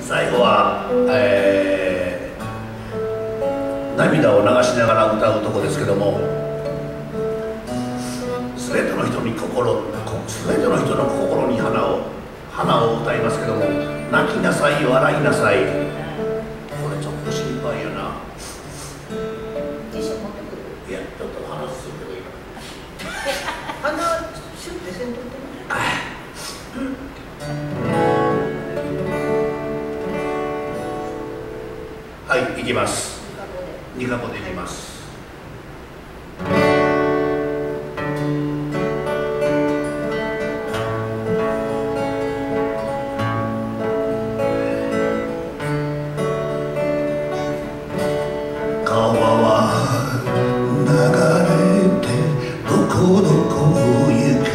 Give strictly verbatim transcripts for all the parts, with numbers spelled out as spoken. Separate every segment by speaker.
Speaker 1: 最後は、えー、涙を流しながら歌うとこですけども、全ての人に心、全ての人の心に花を花を歌いますけども、泣きなさい笑いなさい、これちょっと心配やな。
Speaker 2: ティッシュ持ってくる。
Speaker 1: いや、ちょっと話するけどいいか
Speaker 2: 鼻シュッてせんとっても。
Speaker 1: はい、行きます。ニカポで行きます。川は流れてどこどこ行く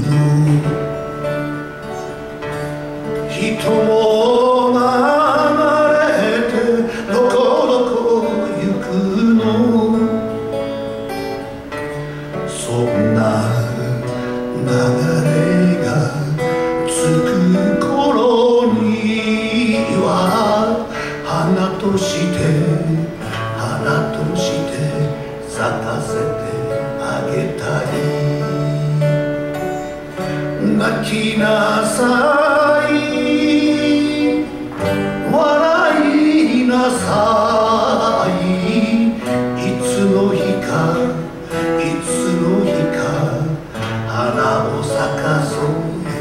Speaker 1: の、人も流れてどこどこ行くの、そんな流れがつく頃には花として花として咲かせてあげたい。泣きなさい笑いなさい、いつの日かいつの日か花を咲かそうよ。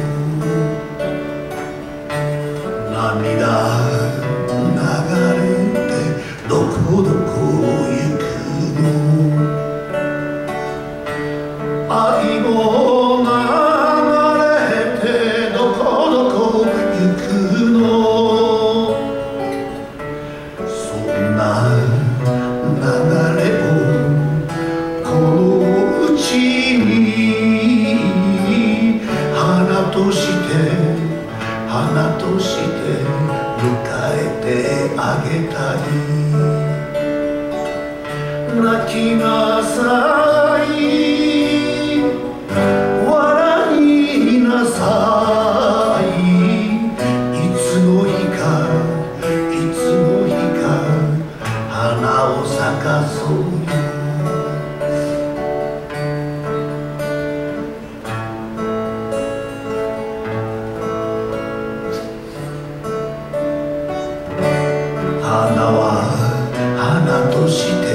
Speaker 1: 涙流れてどこどこ行くの、愛も流れてどこどこ行くの、そんな流れをこのうちに花として花として迎えてあげたい。泣きなさい笑いなさい、いつの日かいつの日か花を咲かそうよ。花は花として